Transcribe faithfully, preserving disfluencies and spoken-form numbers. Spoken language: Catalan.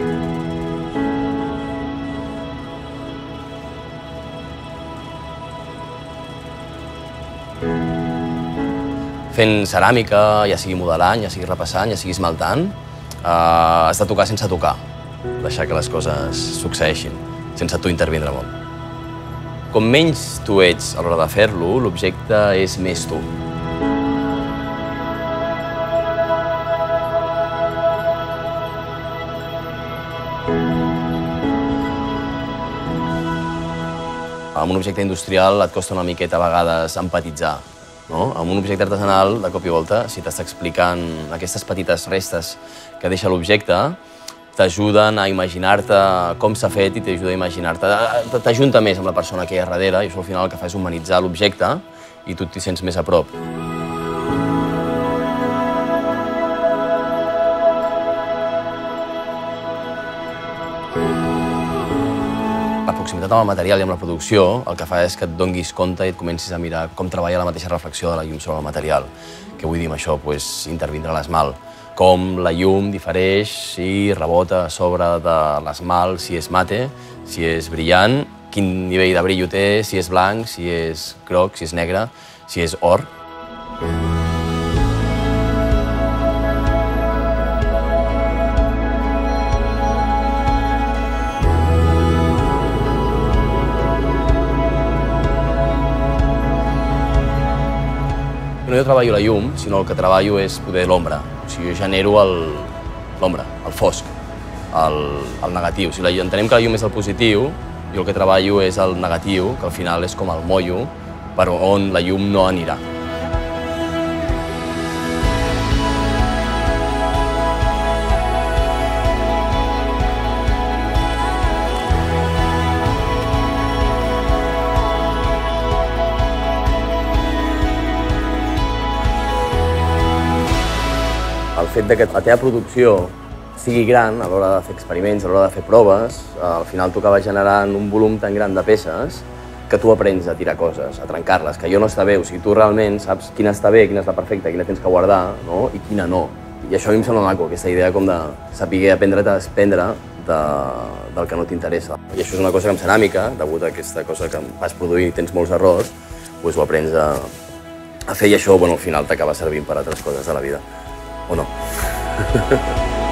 Fent ceràmica, ja sigui modelant, ja sigui repassant, ja sigui esmaltant, eh, has de tocar sense tocar. Deixar que les coses succeeixin, sense tu intervindre molt. Com menys tu ets a l'hora de fer-lo, l'objecte és més tu. Amb un objecte industrial et costa una miqueta a vegades empatitzar. No? Amb un objecte artesanal, de cop i volta, si t'està explicant aquestes petites restes que deixa l'objecte, t'ajuden a imaginar-te com s'ha fet i t'ajuda a imaginar-te. T'ajunta més amb la persona que hi ha darrere i això al final el que fa és humanitzar l'objecte i tu t'hi sents més a prop. La proximitat amb el material i amb la producció el que fa és que et donguis compte i et comencis a mirar com treballa la mateixa reflexió de la llum sobre el material. Què vull dir amb això? Pues, intervindre l'esmalt. Com la llum difereix si rebota a sobre de l'esmalt, si és mate, si és brillant, quin nivell de brillo té, si és blanc, si és groc, si és negre, si és or. No jo treballo la llum, sinó el que treballo és poder l'ombra. O sigui, jo genero l'ombra, el fosc, el, el negatiu. O sigui, entenem que la llum és el positiu, i el que treballo és el negatiu, que al final és com el mollo, per on la llum no anirà. El fet que la teva producció sigui gran a l'hora de fer experiments, a l'hora de fer proves, al final tu acabes generant un volum tan gran de peces que tu aprens a tirar coses, a trencar-les, que allò no està bé. O sigui, tu realment saps quina està bé, quina està perfecta, quina tens que guardar, no? I quina no. I això a mi em sembla maco, aquesta idea com de saber aprendre a desprendre de, del que no t'interessa. I això és una cosa que amb ceràmica, degut a aquesta cosa que vas produir i tens molts errors, doncs ho aprens a, a fer i això, bueno, al final t'acaba servint per a altres coses de la vida. ¿O no?